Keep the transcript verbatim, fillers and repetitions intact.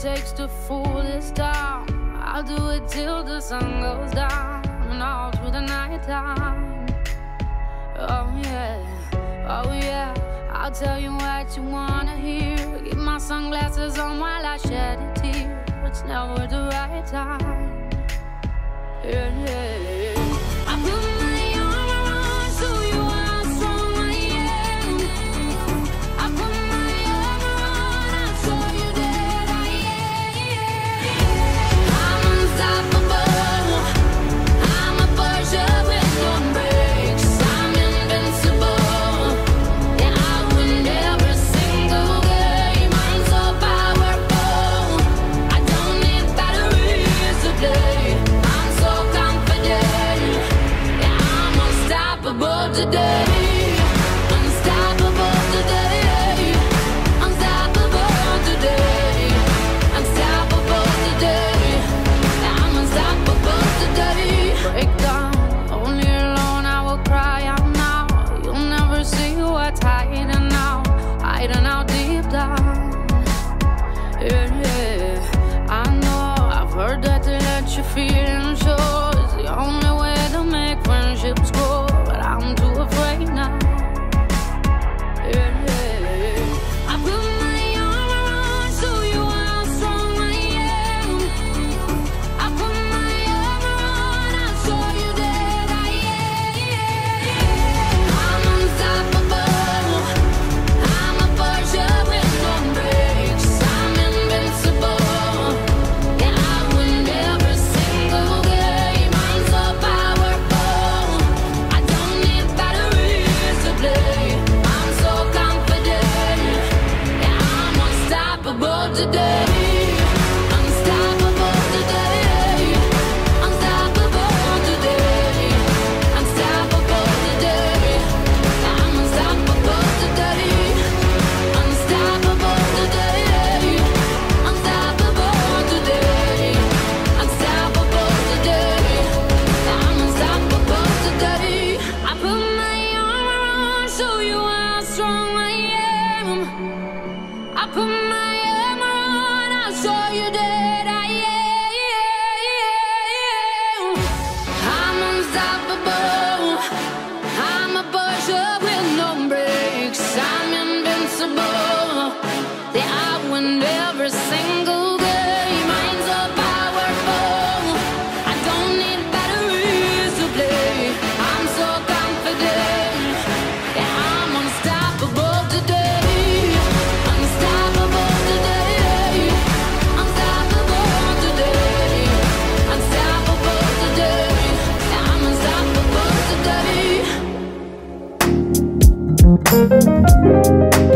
takes to fool this town. I'll do it till the sun goes down and all through the night time. Oh yeah, oh yeah, I'll tell you what you wanna hear. Keep my sunglasses on while I shed a tear. It's never the right time. Yeah, yeah, yeah. I put my arm around, show you how strong I am. I put my arm around, I'll show you that I am. I'm unstoppable. I'm a Porsche with no brakes. I'm invincible. Yeah, I win every single game. I'm so powerful. I don't need batteries to play. I'm so confident. Yeah, I'm unstoppable today. Unstoppable today. Unstoppable today. Unstoppable today. Yeah, I'm unstoppable today. Break down, only alone I will cry out now. You'll never see what's hiding out, hiding out deep down. Yeah, yeah. I know, I've heard that to let you feel and show is the only way to make friendships grow, but I'm too afraid now. Yeah, yeah. I put my arm around, show you how strong I am. I put my arm around, I'll show you that I am. I'm unstoppable. I'm a Porsche with no brakes. I'm invincible. Yeah, I win every single game. I'm so powerful. I don't need batteries to play. I'm so confident. Yeah, I'm unstoppable today. Unstoppable today. Unstoppable today. Unstoppable today. I'm unstoppable today. Unstoppable today. Unstoppable today. Unstoppable today. I'm unstoppable today. I put my arm around, show you how strong I am. I put my arm around, I'll show you that I am. I'm unstoppable. I'm a Porsche with no brakes. I'm invincible. Yeah, I win every single game. I'm so powerful. I don't need batteries to play. I'm so confident. Yeah, I'm unstoppable today. Unstoppable today. Unstoppable today. Unstoppable today. Yeah, I'm unstoppable today.